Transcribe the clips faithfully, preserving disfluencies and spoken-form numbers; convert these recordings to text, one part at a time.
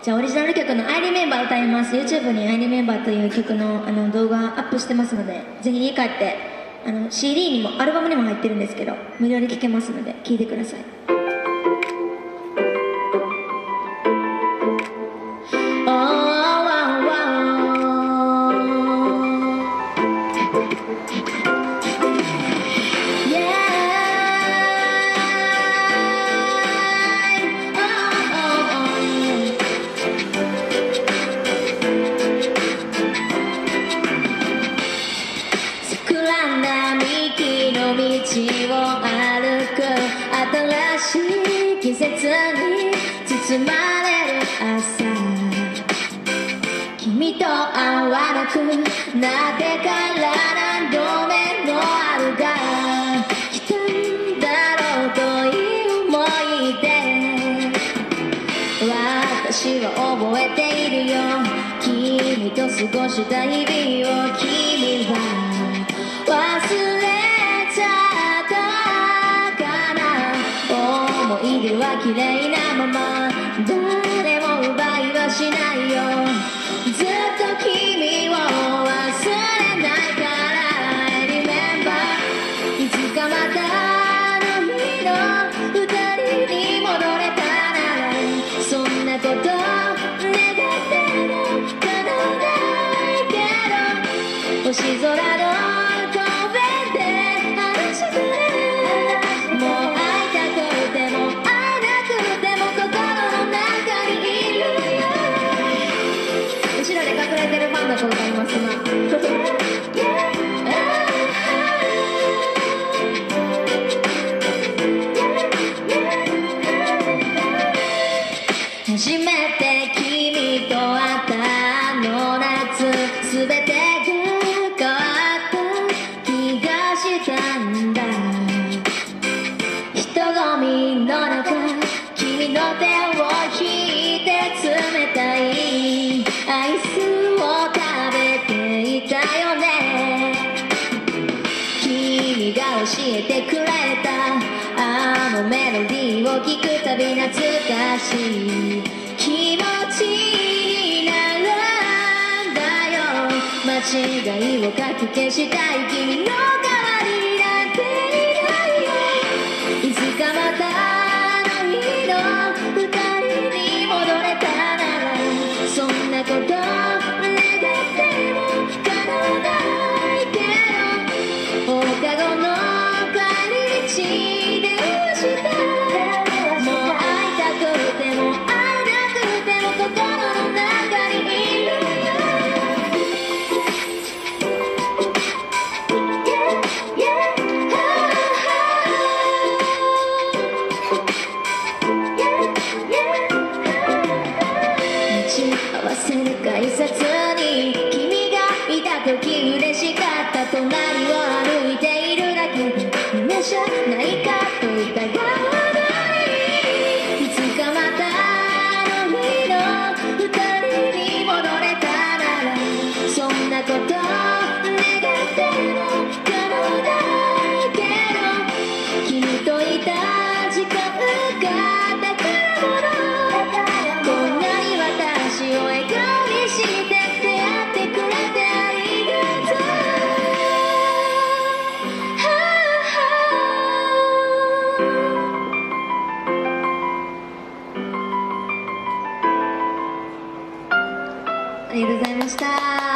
じゃあオリジナル曲の「アイリメンバー」歌います。 YouTube に「アイリメンバー」という曲のあの動画アップしてますので、ぜひ家帰ってあの シーディー にもアルバムにも入ってるんですけど、無料で聴けますので聴いてください。道を歩く新しい季節に包まれる朝、君と会わなくなってから何度目もあるが来たんだろうという思いで、私は覚えているよ、君と過ごした日々を。君は忘れ思い出は綺麗なまま誰も奪いはしないよ、ずっと君を忘れないから I remember いつかまたあの日の二人に戻れたなら、そんなこと願っても叶わないけど、星空のございますが初めて君と会ったあの夏、すべてが変わった気がしたんだ。人混みの中君の手を引いて冷たいアイスを教えてくれたあのメロディーを聴くたび懐かしい気持ちになるんだよ。間違いをかき消したい君の代わりになんていないよ。いつかまたあの日の二人に戻れたなら、そんなこと願っても叶わないけど、放課後のでしたもう会いたくても会えなくても心の中にいるよ。打ち合わせる改札に君がいた時嬉しかった。隣を歩いているだけで夢じゃないかと疑わない。いつかまたあの日の二人に戻れたなら、そんなこと願っても叶わないけど、君といた時間が宝物。こんなに私を笑顔にして出会ってくれてありがとう。ありがとうございました。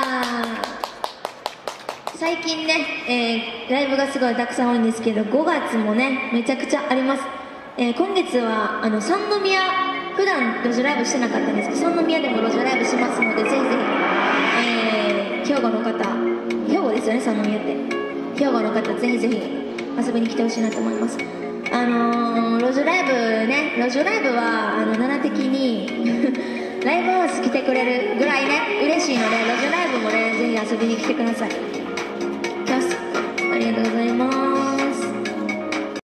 最近ね、えー、ライブがすごいたくさん多いんですけど、ごがつもねめちゃくちゃあります。えー、今月はあの三宮、普段路上ライブしてなかったんですけど、三宮でも路上ライブしますので、ぜひぜひ、えー、兵庫の方、兵庫ですよね、三宮って。兵庫の方ぜひぜひ遊びに来てほしいなと思います。あのー、路上ライブね、路上ライブはあの奈良的にライブハウス来てくれるぐらいね嬉しいので、路上ライブもねぜひ遊びに来てください。